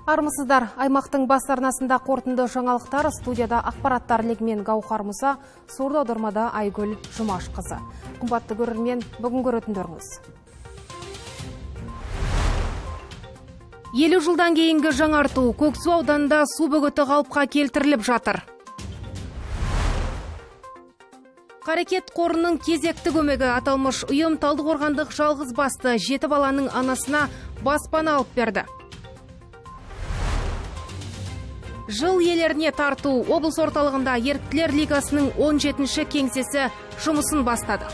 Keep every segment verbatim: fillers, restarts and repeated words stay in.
Армысыздар, аймақтың бас арнасында қорытынды жаңалықтар, студияда ақпараттар легімен Гаухар Мұса, сурда аудармада Айгүл Жұмашқызы. Қымбатты көрермен, бүгін көретіндеріңіз. Елу жылдан кейінгі жаңарту, Көксу ауданында су бөгеті қалыпқа келтіріліп жатыр. Қарекет қорының кезекті көмегі аталмыш ұйым Талдықорғандық жалғыз басты жеті баланың анасына баспана алып берді. Жыл иелеріне тарту, облыс орталығында еріктілер лигасының он жетінші кеңсесі жұмысын бастады.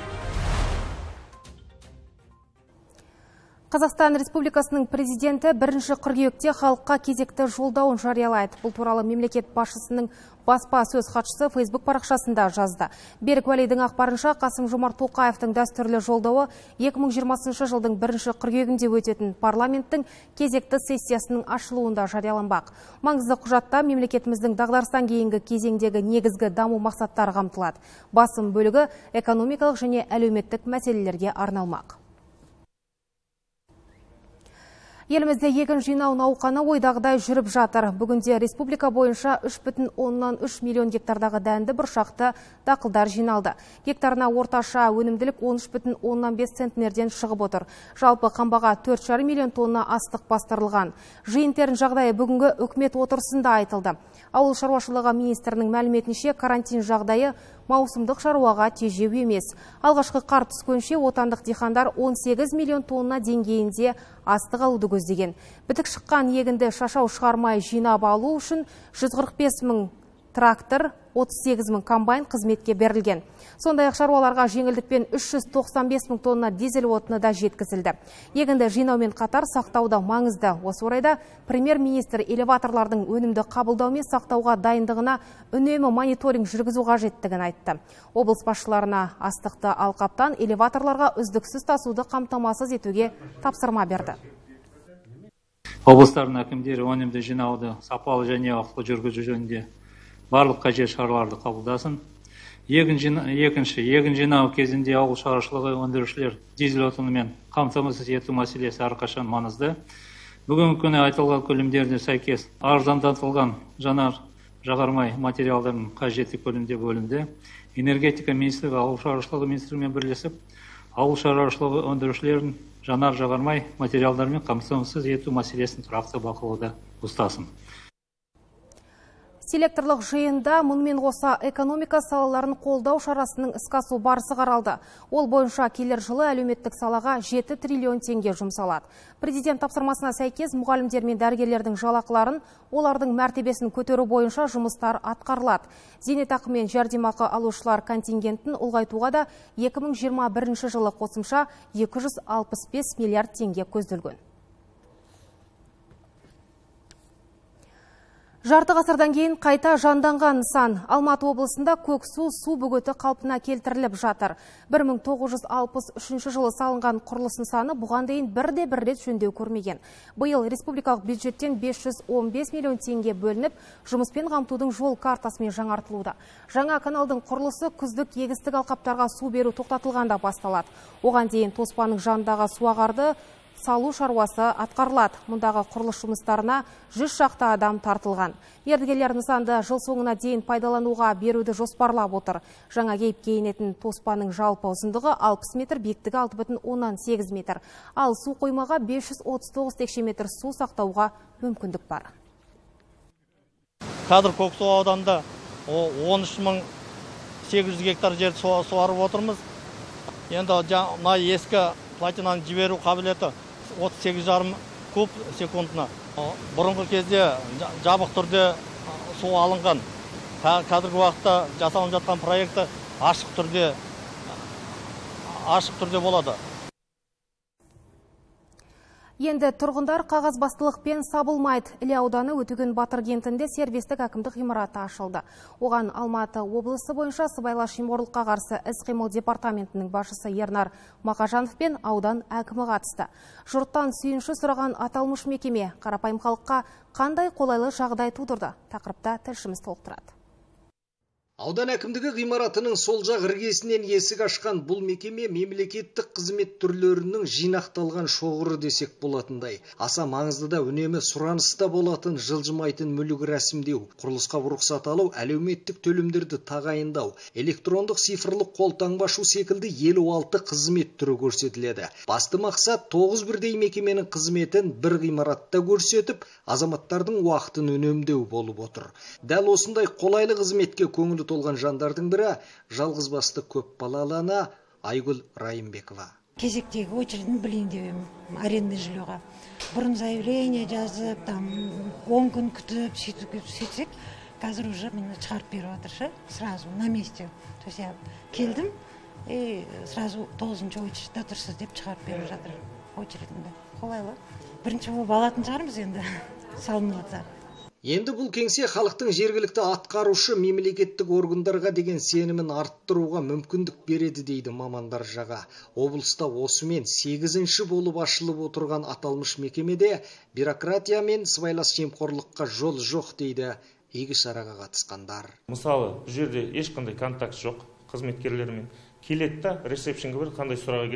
Қазақстан Республикасының президенті бірінші қыркүйекте халыққа кезекті жолдауын жариялайды. Бұл туралы мемлекет басшысының баспа сөз хатшысы Facebook парақшасында жазды. Берік Уәлидің ақпарынша, Қасым-Жомарт Тоқаевтың дәстүрлі жолдауы екі мың жиырмасыншы жылдың бірінші қыркүйегінде өтетін парламенттің кезекті сессиясының ашылуында жарияланбақ. Маңызды құжатта мемлекетіміздің дағдарыстан кейінгі кезеңдегі негізгі даму мақсаттары қамтылады. Басым бөлігі экономикалық және әлеуметтік мәселелерге арналмақ. Елімізде егін жинау науқаны ойдағыдай жүріп жатыр. Бүгінде республика бойынша үш бүтін оннан үш миллион гектардағы дәнді бұршақты дақылдар жиналды. Гектарына орташа өнімділік он үш бүтін оннан бес центнерден шығып отыр. Жалпы қамбаға төрт жарым миллион тонна астық бастырылған. Жиын-терін жағдайы бүгінгі үкімет отырысында айтылды. Ауыл шаруашылығы министрінің мәліметінше, карантин жағдайы маусымдық шаруаға тежеу емес. Алғашқы қар түскенше отандық диқандар он сегіз миллион тонна деңгейінде астық алуды көздеген. Бітік шыққан егінді шашау шығармай жинап алу үшін жүз қырық бес мың трактор, отыз сегіз мың комбайн қызметке берілген. Сондай-ақ шаруаларға жеңілдікпен үш жүз тоқсан бес мың тонна дизель отыны да жеткізілді. Егінді жинаумен қатар сақтауда маңызды. Осы орайда премьер-министр элеваторлардың өнімді қабылдау мен сақтауға дайындығына үнемі мониторинг жүргізу қажеттігін айтты. Облыс басшыларына астықты алқаптан элеваторларға үздіксіз тасуды қамтамасыз етуге тапсырма берді. Облыстардың әкімдері өнімді жинауды сапалы және уақытылы жүргізу жөнінде барлық қажет шараларды қабылдасын. Екінші, егін жинау кезінде ауыл шаруашылығы өндірушілер дизель отынымен қамтамасыз ету мәселесі әрқашан маңызды. Бүгінгі күні айтылған көлемдеріне сәйкес арзандатылған жанар жағармай материалдардың қажетті көлемде бөлінді. Энергетика министрлігі ауыл шаруашылығы министрлігімен бірлесіп, ауыл шаруашылығы өндірушілерін жанар жағармай материалдармен қамтамасыз ету мәселесін тұрақты бақылауда ұстасын. Селекторлық жиында мұнымен қоса экономика салаларын қолдау шарасының іске асу барысы қаралды. Ол бойынша келер жылы әлеуметтік салаға жеті триллион теңге жұмсалады. Президент тапсырмасына сәйкес мұғалімдер мен дәрігерлердің жалақыларын, олардың мәртебесін көтеру бойынша жұмыстар атқарылады. Зейнетақы мен жәрдемақы алушылар контингентін ұлғайтуға да екі мың жиырма бірінші жылы қосымша екі жүз алпыс бес миллиард теңге көзделген. Жарты ғасырдан кейін қайта жанданған нысан. Алматы облысында Көксу су бөгеті қалпына келтіріліп жатыр. бір мың тоғыз жүз алпыс үшінші жылы салынған құрылыс нысаны бұған дейін бірде бір рет жөндеу көрмеген. Биыл республикалық бюджеттен бес жүз он бес миллион теңге бөлініп, жұмыспен қамтудың жол картасымен жаңартылуда. Жаңа каналдың құрылысы күздік егістік алқаптарға су беру тоқтатылғанда басталады. Оған дейін тоспаның жанындағы суағарды салу шаруасы атқарылады. Мұндағы құрылыс жұмыстарына жүз шақты адам тартылған. Мердігерлер нысанды жыл соңына дейін пайдалануға беруді жоспарлап отыр. Жаңа кейіпке енетін тоспаның жалпы ұзындығы алпыс метр, биіктігі алты бүтін оннан сегіз метр. Ал су қоймаға бес жүз отыз тоғыз текше метр су сақтауға мүмкіндік бар. Қазір Көксу ауданында он үш мың сегіз жүз гектар жер суарып отырмыз. Енді мына ескі платинаны жіберу қабілеті отыз сегіз жарым куб секундына. Бұрынғы кезде жабық түрде су алынған. Қазіргі уақытта жасалып жатқан проекті ашық түрде ашық түрде болады. Енді тұрғындар қағазбастылықпен сабылмайды. Іле ауданы Өтеген Батыр кентінде сервистік әкімдік ғимараты ашылды. Оған Алматы облысы бойынша сыбайлас жемқорлыққа қарсы іс-қимыл департаментінің басшысы Ернар Мақажанов пен аудан әкімі қатысты. Жұрттан сүйінші сұраған аталмыш мекеме қарапайым халыққа қандай қолайлы жағдай тудырды? Тақырыпта тілшіміз толықтырады. Аудан әкімдігі ғимаратының сол жақ іргесінен есік ашқан бұл мекеме мемлекеттік қызмет түрлерінің жинақталған шоғыры десек болатындай. Аса маңызды да үнемі сұраныста болатын жылжымайтын мүлік рәсімдеу, құрылысқа рұқсат алу, әлеуметтік төлемдерді тағайындау, электрондық цифрлық қолтаңбашу секілді елу алты қызмет түрі көрсетіледі. Басты мақсат тоғыз бірдей мекеменің қызметін бір ғимаратта көрсетіп, азаматтардың уақытын үнемдеу болып отыр. Дәл осындай қолайлы қызметке көңілі толған жандардың бірі жалғыз басты көп балалы ана Айгүл Райымбекова. Кезектегі очередін білейін деп арендный жильеға. Бұрын заявление жазып, там он күн күтіп, сөйтсек, қазір уже мені шығарып беріп отыршы, сразу на месте. То есть я келдім, и сразу тоғызыншы очередьте тұрсыз деп шығарып беріп жатыр очередінде. Қолайлы. Бірінші болып алатын шығармыз енді салынып жатса. Енді бұл кеңсе халықтың жергілікті атқарушы мемлекеттік органдарға деген сенімін арттыруға мүмкіндік береді дейді мамандар жаға. Облыста осымен сегізінші болып ашылып отырған аталмыш мекемеде бюрократия мен сыбайлас жемқорлыққа жол жоқ дейді игі шараға қатысқандар. Мысалы, бұл жерде ешқандай контакт жоқ қызметкерлермен. Келеді да, ресепшнге бір қандай сұраға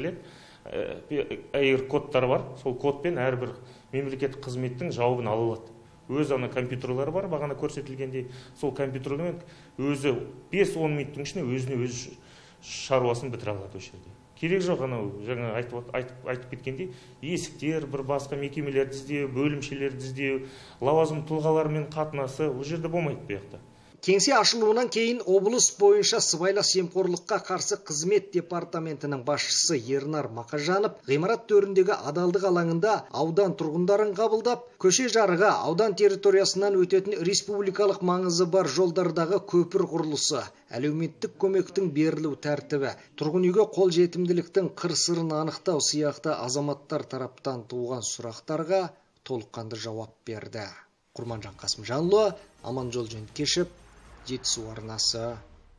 келеді. Айыр кодтар бар, сол кодпен әрбір мемлекеттік қызметтің жауабын ала алады. Өз ана компьютерлары бар, бағана көрсетілгендей, сол компьютермен өзі бес он минуттың ішінде өзіне өз шаруасын бітіре алады осы жерде. Керек жоқ, анау жаңа айтып айтып айтып кеткендей, есіктер, бір басқа мекемелерді іздеу, бөлімшелерді іздеу, лауазым тұлғалармен қатынасы ол жерде болмайды бұл жақта. Кеңсе ашылуынан кейін облыс бойынша сыбайлас жемқорлыққа қарсы қызмет департаментінің басшысы Ернар Мақажанов ғимарат төріндегі адалдық алаңында аудан тұрғындарын қабылдап, көше жарығы аудан территориясынан өтетін республикалық маңызы бар жолдардағы көпір құрылысы, әлеуметтік көмектің берілу тәртібі, тұрғын үйге қол жетімділіктің қыр-сырын анықтау сияқты азаматтар тараптан туған сұрақтарға толыққанды жауап берді. Құрманжан Қасымжанұлы, Аманжол Жөнкешев, Жетісу арнасы.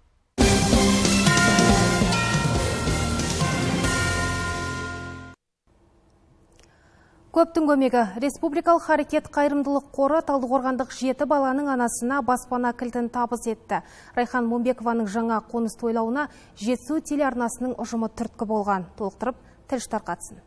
Көптің көмегі. Республикалық харекет қайырымдылық қоры Талдықорғандық жеті баланың анасына баспана кілтін табыс етті. Райхан Момбекованың жаңа қоныс тойлауына Жетісу телеарнасының ұжымы түрткі болған. Толықтырып, тілші тарқатсын.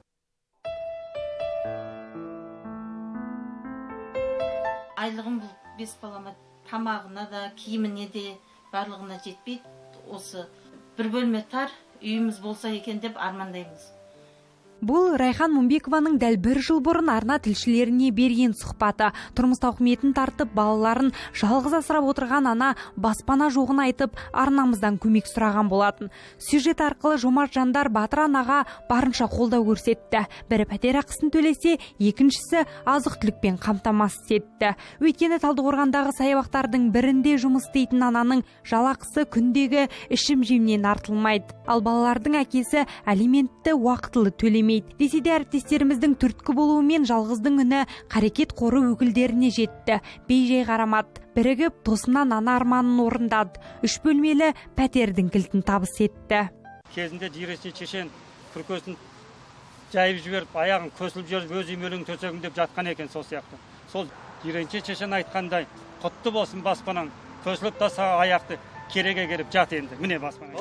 Айлығым бұл бес балама тамағына да, киіміне де барлығына жетпейді. Осы бір бөлме тар үйіміз болса екен деп армандаймыз. Бұл Райхан Момбекованың дәл бір жыл бұрын арна тілшілеріне берген сұхбаты. Тұрмыс тауқыметін тартып, балаларын жалғыз асырап отырған ана баспана жоғын айтып, арнамыздан көмек сұраған болатын. Сюжет арқылы жомарт жандар Батыр анаға барынша қолдау көрсетті. Бірі пәтер ақысын төлесе, екіншісі азық-түлікпен қамтамасыз етті. Өйткені Талдықорғандағы саябақтардың бірінде жұмыс істейтін ананың жалақысы күндегі ішім-жемнен артылмайды. Ал балалардың әкесі алиментті уақытылы төлемейді. Десе де әріптестеріміздің түрткі болуымен жалғыздың үні Қарекет қоры өкілдеріне жетті. Бей-жай қарамады. Бірігіп, тосыннан ана арманын орындады. Үш бөлмелі пәтердің кілтін табыс етті. Кезінде Жиренше Чешен күркесін жайып жіберіп, аяғын көсіліп жүріп, өз үймелің төсегім деп жатқан екен сол сияқты. Сол Жиренше Чешен айтқандай, құтты болсын баспанаң, көсіліп таса аяқты кереге келіп жат енді. Міне баспана.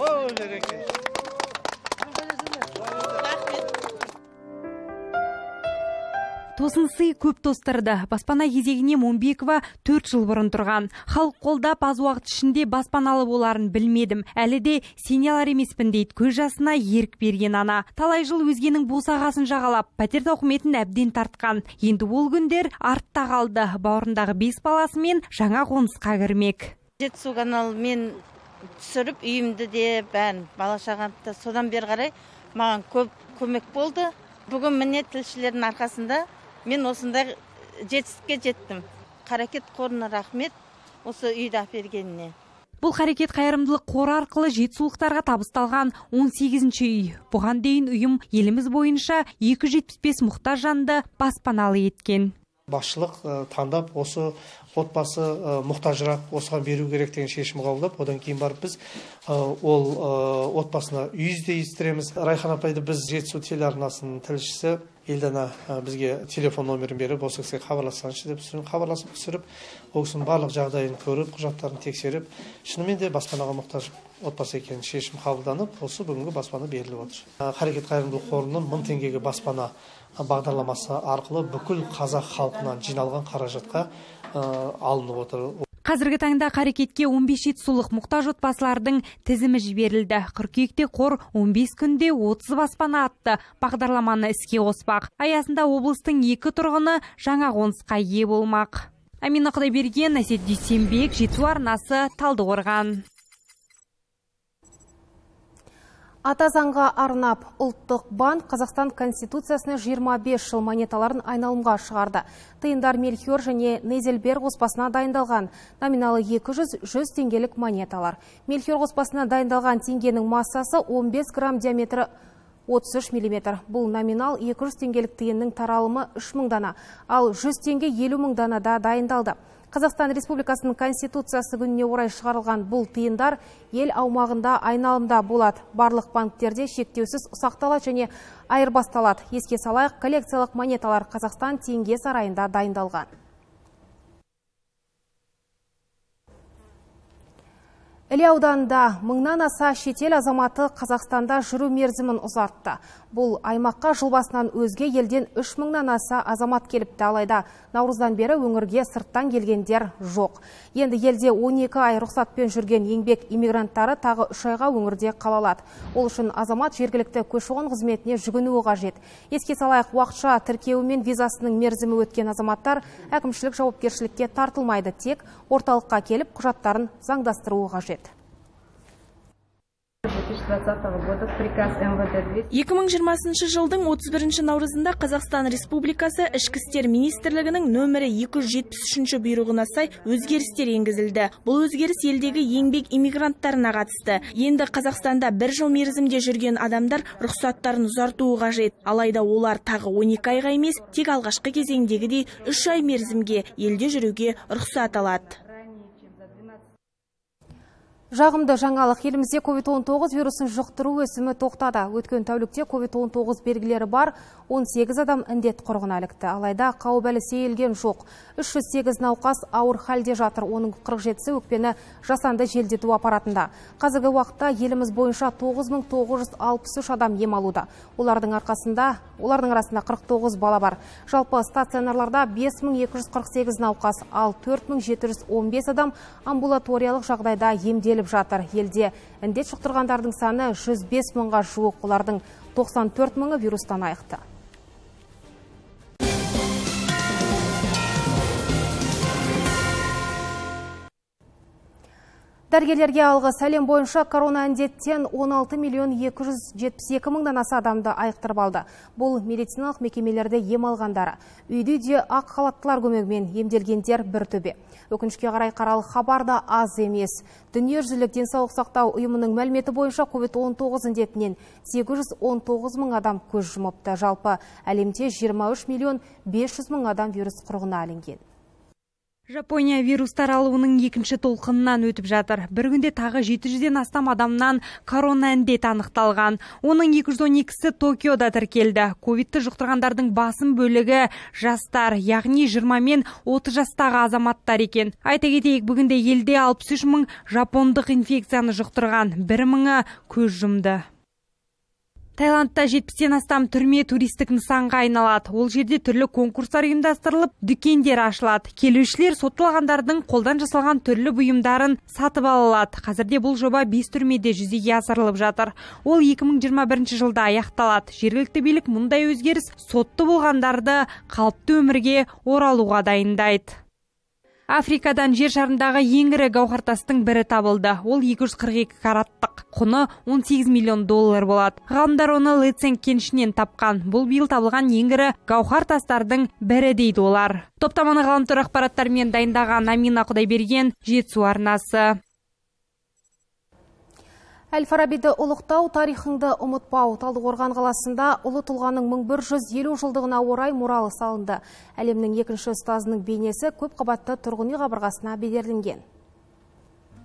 Тосынсый көп тостырды. Баспана кезегіне Момбекова төрт жыл бұрын тұрған. Халық қолдап аз уақыт ішінде баспаналы боларын білмедім. Әлі де сене алар емеспін дейді көз жасына ерік берген ана. Талай жыл өзгенің босағасын жағалап, пәтер тауқыметін әбден тартқан. Енді ол күндер артта қалды. Бауырындағы бес баласымен жаңа қонысқа кірмек. Жетісу каналымен түсіріп, үйімді де бәрін бала шағамды содан бері қарай маған көп көмек болды. Бүгін міне тілшілердің арқасында мен осындай жетістікке жеттім. Қарекет қорына рахмет осы үйді әпергеніне. Бұл Қарекет қайырымдылық қоры арқылы жетісулықтарға табысталған он сегізінші үй. Бұған дейін ұйым еліміз бойынша екі жүз жетпіс бес мұқтаж жанды баспаналы еткен. Басшылық таңдап осы отбасы мұқтажырақ осыған беру керек деген шешім қабылдап, одан кейін барып біз ол отбасына үй іздестіреміз. Райхан апайды біз Жетісу телеарнасының тілшісі Елдана бізге телефон номерін беріп, осы кісіге хабарлассаңызшы деп хабарласып түсіріп, ол кісінің барлық жағдайын көріп, құжаттарын тексеріп, шынымен де баспанаға мұқтаж отбасы екенін шешім қабылданып, осы бүгінгі баспана беріліп отыр. Қарекет қайырымдылық қорының мың теңгеге баспана бағдарламасы арқылы бүкіл қазақ халқынан жиналған қаражатқа алынып отыр. Қазіргі таңда Қарекетке он бес жетісулық мұқтаж отбасылардың тізімі жіберілді. Қыркүйекте қор он бес күнде отыз баспана атты бағдарламаны іске қоспақ. Аясында облыстың екі тұрғыны жаңа қонысқа ие болмақ. Амина Құдайберген, Әсет Дүйсенбек, Жетісу арнасы, Талдықорған. Ата заңға арнап ұлттық банк Қазақстан Конституциясына жиырма бес жыл монеталарын айналымға шығарды. Тиындар Мельхиор және Нейзельбер қоспасына дайындалған. Номиналы екі жүз жүз теңгелік монеталар. Мельхиор қоспасына дайындалған теңгенің массасы он бес грамм, диаметрі отыз үш миллиметр. Бұл номинал екі жүз теңгелік тиынның таралымы үш мың дана, ал жүз теңге елу мың данада дайындалды. Қазақстан Республикасының Конституциясы күніне орай шығарылған бұл тиындар ел аумағында айналымда болады. Барлық банктерде шектеусіз ұсақталады және айырбасталады. Еске салайық, коллекциялық монеталар Қазақстан теңге сарайында дайындалған. Іле ауданында мыңнан аса шетел азаматы Қазақстанда жүру мерзімін ұзартты. Бұл аймаққа жыл басынан өзге елден үш мыңнан аса азамат келіпті, алайда наурыздан бері өңірге сырттан келгендер жоқ. Енді елде он екі ай рұқсатпен жүрген еңбек иммигранттары тағы үш айға өңірде қалалады. Ол үшін азамат жергілікті көші-қон қызметіне жүгінуі қажет. Еске салайық, уақытша тіркеуі мен визасының мерзімі өткен азаматтар әкімшілік жауапкершілікке тартылмайды, тек орталыққа келіп құжаттарын заңдастыруы қажет. екі мың жиырмасыншы жылдың отыз бірінші наурызында Қазақстан Республикасы Ішкі істер министрлігінің нөмірі екі жүз жетпіс үшінші бұйрығына сай өзгерістер енгізілді. Бұл өзгеріс елдегі еңбек иммигранттарына қатысты. Енді Қазақстанда бір жыл мерзімде жүрген адамдар рұқсаттарын ұзартуы қажет. Алайда олар тағы он екі айға емес, тек алғашқы кезеңдегідей үш ай мерзімге елде жүруге рұқсат алады. Жағымды жаңалық, елімізде ковид он тоғыз вирусын жұқтыру өсімі тоқтады. Өткен тәулікте ковид он тоғыз белгілері бар он сегіз адам індет құрығына ілікті. Алайда қауіп әлі сейілген жоқ. үш жүз сегіз науқас ауыр халде жатыр. Оның қырық жетісі өкпені жасанды желдету аппаратында. Қазіргі уақытта еліміз бойынша тоғыз мың тоғыз жүз алпыс үш адам ем алуда. Олардың арқасында, олардың арасында қырық тоғыз бала бар. Жалпы стационарларда бес мың екі жүз қырық сегіз науқас, ал төрт мың жеті жүз он бес адам амбулаториялық жағдайда емделіп жатыр. Елде індет жұқтырғандардың саны жүз бес мыңға жуық, олардың тоқсан төрт мыңы вирустан айықты. Дәрігерлерге алғы сәлем бойынша корона індеттен он алты миллион екі жүз жетпіс екі мыңнан аса адамды айықтырып алды. Бұл медициналық мекемелерде ем алғандары. Үйде ақ халаттылар көмегімен емделгендер бір төбе. Өкінішке қарай қаралы хабар да аз емес. Дүниежүзілік денсаулық сақтау ұйымының мәліметі бойынша ковид он тоғыз індетінен сегіз жүз он тоғыз мың адам көз жұмыпты. Жалпы әлемде жиырма үш миллион бес жүз мың адам вирус құрығына ілінген. Жапония вирус таралуының екінші толқынынан өтіп жатыр. Бір күнде тағы жеті жүзден астам адамнан корона індет анықталған. Оның екі жүз он екісі Токиода тіркелді. Ковидті жұқтырғандардың басым бөлігі жастар, яғни жиырма мен отыз жастағы азаматтар екен. Айта кетейік, бүгінде елде алпыс үш мың жапондық инфекцияны жұқтырған, бір мыңы көз жұмды. Таиландта жетпістен астам түрме туристік нысанға айналады. Ол жерде түрлі конкурстар ұйымдастырылып, дүкендер ашылады. Келушілер сотталғандардың қолдан жасалған түрлі бұйымдарын сатып алады. Қазірде бұл жоба бес түрмеде жүзеге асырылып жатыр. Ол екі мың жиырма бірінші жылда аяқталады. Жергілікті билік мұндай өзгеріс сотты болғандарды қалыпты өмірге оралуға дайындайды. Африкадан жер шарындағы ең ірі гауһартастың бірі табылды. Ол екі жүз қырық екі караттық. Құны он сегіз миллион доллар болады. Ғалымдар оны Леценг кенішінен тапқан. Бұл биыл табылған ең ірі гауһар тастардың бірі дейді олар. Топтаманы ғаламтор ақпараттарымен дайындаған Амина Құдайберген, Жетісу арнасы. Әл-Фарабиді ұлықтау, тарихыңды ұмытпау. Талдықорған қаласында ұлы тұлғаның мың бір жүз елу жылдығына орай мұралы салынды. Әлемнің екінші ұстазының бейнесі көп қабатты тұрғын үй қабырғасына бедерленген.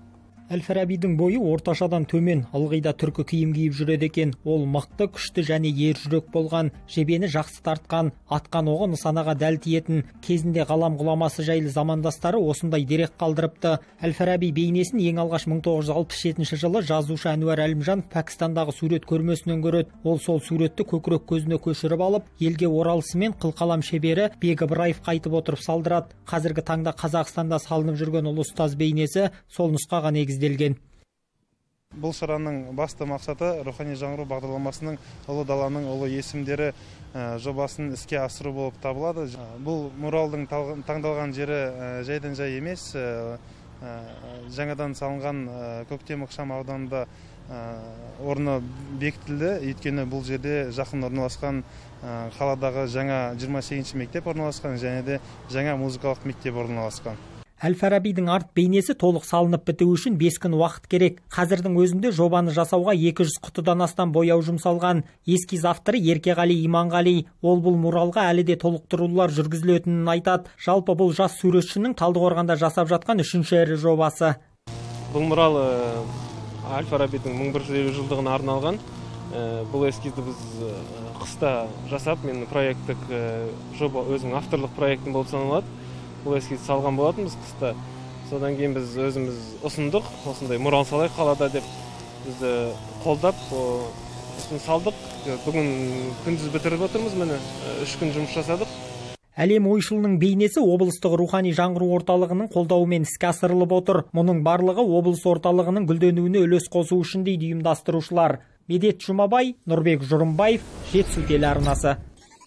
Әл-Фарабидің бойы орташадан төмен, ылғида түркі киім киіп жүреді екен. Ол мықты, күшті және ер жүрек болған, жебені жақсы тартқан, атқан оғы нысанаға дәл тиетін. Кезінде ғалам ғұламасы жайлы замандастары осындай дерек қалдырыпты. Әл-Фараби бейнесін ең алғаш мың тоғыз жүз алпыс жетінші жылы жазушы Әнуар Әлімжанов Пәкістандағы сурет көрмесінен көреді. Ол сол суретті көкірек көзіне көшіріп алып, елге оралысымен қылқалам шебері Бек Ыбыраев қайтып отырып салдырады. Қазіргі таңда Қазақстанда салынып жүрген ұлы ұстаз бейнесі сол нұсқаға негізделген. Бұл шараның басты мақсаты рухани жаңғыру бағдарламасының ұлы даланың ұлы есімдері жобасын іске асыру болып табылады. Бұл муралдың таңдалған жері жайдан жай емес, жаңадан салынған Көктем ықшам ауданында орны бекітілді. Өйткені бұл жерде жақын орналасқан қаладағы жаңа жиырма сегізінші мектеп орналасқан және де жаңа музыкалық мектеп орналасқан. Әл-Фарабидің арт бейнесі толық салынып бітуі үшін бес күн уақыт керек. Қазірдің өзінде жобаны жасауға екі жүз құтыдан астам бояу жұмсалған. Эскиз авторы Еркеғали Иманғали. Ол бұл муралға әлі де толықтырулар жүргізілетінін айтады. Жалпы бұл жас суретшінің Талдықорғанда жасап жатқан үшінші ірі жобасы. Бұл мурал Әл-Фарабидің мың бір жүз елу жылдығына арналған. Бұл эскизді біз қыста жасап, мен проекттік жоба өзім авторлық проектім болып саналады. Бұл эскиз салған болатын біз қыста. Содан кейін біз өзіміз ұсындық, осындай мурал салайық қалада деп бізді қолдап, ұсын салдық. Бүгін күндіз бітіріп отырмыз, міне үш күн жұмыс жасадық. Әлем ойшылының бейнесі облыстық рухани жаңғыру орталығының қолдауымен іске асырылып отыр. Мұның барлығы облыс орталығының гүлденуіне үлес қосу үшін дейді ұйымдастырушылар. Медет Жұмабай, Нұрбек Жұрымбаев, Жетісу телеарнасы.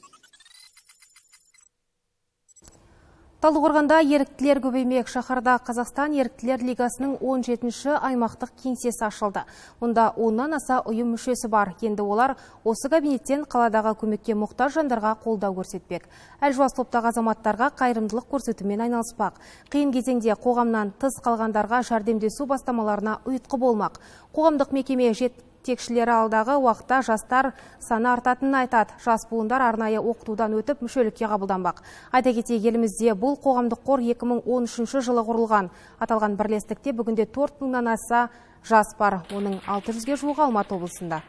Талдықорғанда еріктілер көбеймек. Шаһарда Қазақстан еріктілер лигасының он жетінші аймақтық кеңсесі ашылды. Онда оннан аса ұйым мүшесі бар. Енді олар осы кабинеттен қаладағы көмекке мұқтаж жандарға қолдау көрсетпек. Әлжуаз топтағы азаматтарға қайырымдылық көрсетумен айналыспақ. Қиын кезеңде қоғамнан тыс қалғандарға жәрдемдесу бастамаларына ұйытқы болмақ. Қоғамдық мекеме жет текшілері алдағы уақытта жастар саны артатынын айтады. Жас буындар арнайы оқытудан өтіп мүшелікке қабылданбақ. Айта кетейік, елімізде бұл қоғамдық қор екі мың он үшінші жылы құрылған. Аталған бірлестікте бүгінде төрт мыңнан аса жас бар. Оның алты жүзге жуығы Алматы облысында.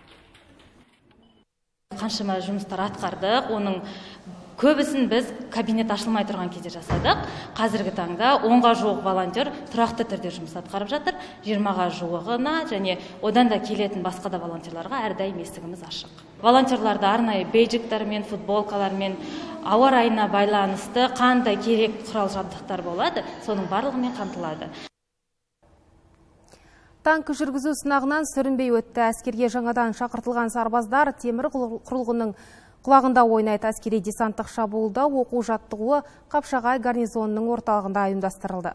Қаншама жұмыстар атқардық. Оның көбісін біз кабинет ашылмай тұрған кезде жасадық. Қазіргі таңда онға жуық волонтер тұрақты түрде жұмыс атқарып жатыр. жиырмаға жуығына және одан да келетін басқа да волонтерларға әрдайым есігіміз ашық. Волонтерларды арнайы бейджиктермен, футболкалармен, ауа райына байланысты қандай керек құрал жабдықтар болады, соның барлығымен қамтылады. Танк жүргізу сынағынан сүрінбей өтті. Әскерге жаңадан шақыртылған сарбаздар темір құрылғының құлағында ойнайды. Әскери десанттық шабуылда оқу жаттығуы Қапшағай гарнизонының орталығында ұйымдастырылды.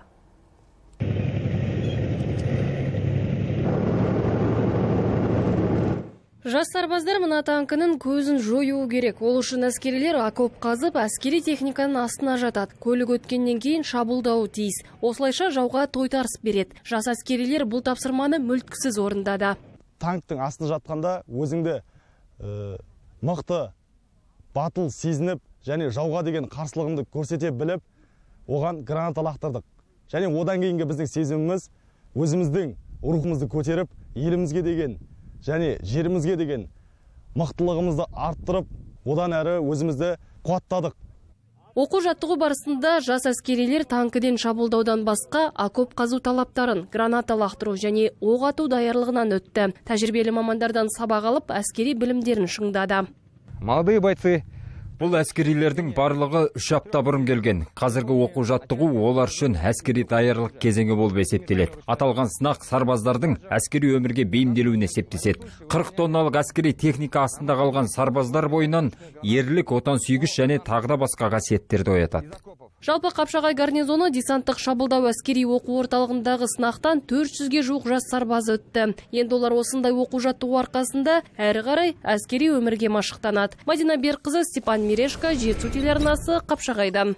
Жас сарбаздар мына танкінің көзін жоюы керек. Ол үшін әскерилер окоп қазып, әскери техниканың астына жатады. Көлік өткеннен кейін шабуылдауы тиіс. Осылайша жауға тойтарыс береді. Жас әскерилер бұл тапсырманы мүлткісіз орындады. Танктың астына жатқанда өзіңді мықты, батыл сезініп, және жауға деген қарсылығымды көрсете біліп, оған граната лақтырдық. Және одан кейінгі біздің сезіміміз өзіміздің рухымызды көтеріп, елімізге деген және жерімізге деген мықтылығымызды арттырып, одан әрі өзімізді қуаттадық. Оқу жаттығу барысында жас әскерилер танкіден шабуылдаудан басқа окоп қазу талаптарын, граната лақтыру және оқ ату даярлығынан өтті. Тәжірибелі мамандардан сабақ алып, әскери білімдерін шыңдады. Молодые бойцы, бұл әскерилердің барлығы үш апта бұрын келген. Қазіргі оқу жаттығу олар үшін әскери даярлық кезеңі болып есептеледі. Аталған сынақ сарбаздардың әскери өмірге бейімделуіне септеседі. қырық тонналық әскери техника астында қалған сарбаздар бойынан ерлік, отансүйгіш және тағда басқа қасиеттерді оятады. Жалпы Қапшағай гарнизоны десанттық шабуылдау әскери оқу орталығындағы сынақтан төрт жүзге жуық жас сарбаз өтті. Енді олар осындай оқу жаттығу арқасында әрі қарай әскери өмірге машықтанады. Мадина Берқызы, Степан Мирешко, Жетісу телеарнасы, Қапшағайдан.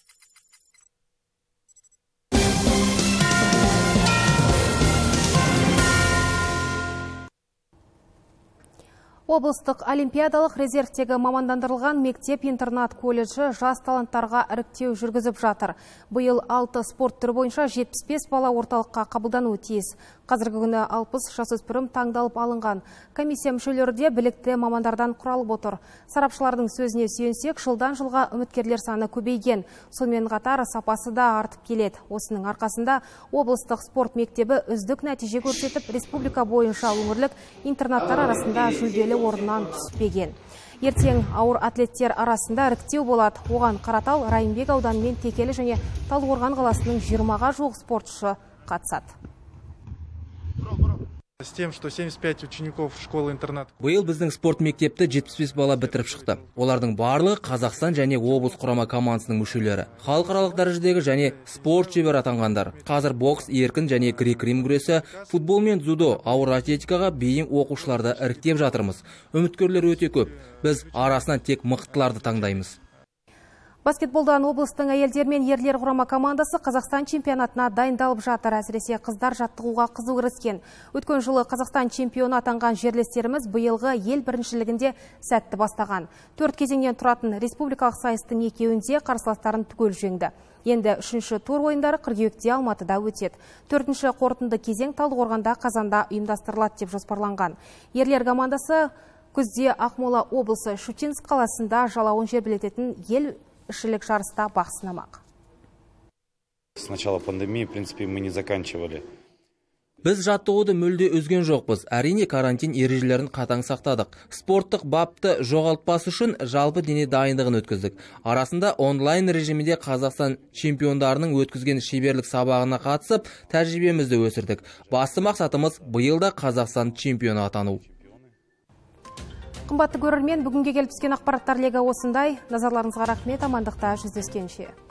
Облыстық олимпиадалық резервтегі мамандандырылған мектеп-интернат колледжі жас таланттарға іріктеу жүргізіп жатыр. Биыл алты спорт түрі бойынша жетпіс бес бала орталыққа қабылдануы тиіс. Қазіргі күні алпыс жасөспірім таңдалып алынған. Комиссия мүшелері де білікті мамандардан құралып отыр. Сарапшылардың сөзіне сүйенсек, жылдан жылға үміткерлер саны көбейген. Сонымен қатар сапасы да артып келеді. Осының арқасында облыстық спорт мектебі үздік нәтиже көрсетіп, республика бойынша өңірлік интернаттар арасында жүлделі орыннан түспеген. Ертең ауыр атлеттер арасында іріктеу болады. Оған Қаратал, Райымбек ауданы мен Текелі және Талдықорған қаласының жиырмаға жуық спортшы қатысады. С тем, что семьдесят пять учеников школы-интернат. Биыл біздің спорт мектепті жетпіс бес бала бітіріп шықты. Олардың барлығы Қазақстан және облыс құрама командасының мүшелері. Халықаралық дәрежедегі және спорт шебері атанғандар. Қазір бокс, еркін және грек-рим күресі, футбол мен дзюдо, ауыр атлетикаға бейім оқушыларды іріктеп жатырмыз. Үміткерлер өте көп. Біз арасынан тек мықтыларды таңдаймыз. Баскетболдан облыстың әйелдер мен ерлер құрама командасы Қазақстан чемпионатына дайындалып жатыр. Әсіресе қыздар жаттығуға қызу кіріскен. Өткен жылы Қазақстан чемпионы атанған жерлестеріміз биылғы ел біріншілігінде сәтті бастаған. Төрт кезеңнен тұратын республикалық сайыстың екеуінде қарсыластарын түгел жеңді. Енді үшінші тур ойындары қыркүйекте Алматыда өтеді. Төртінші қорытынды кезең Талдықорғанда қазанда ұйымдастырылады деп жоспарланған. Ерлер командасы күзде Ақмола облысы Шучинск қаласында жалауын желбірететін ел ішілік жарыста бақ сынамақ. С начала пандемии, в принципе, мы не заканчивали. Біз жаттығуды мүлде үзген жоқпыз. Әрине карантин ережелерін қатаң сақтадық. Спорттық бапты жоғалтпас үшін жалпы дене дайындығын өткіздік. Арасында онлайн режимінде Қазақстан чемпиондарының өткізген шеберлік сабағына қатысып, тәжірибемізді өсірдік. Басты мақсатымыз биылда Қазақстан чемпионы атану. Қымбатты көрермен, бүгінге келіп түскен ақпараттар легі осындай. Назарларыңызға рахмет, амандықта жүздескенше.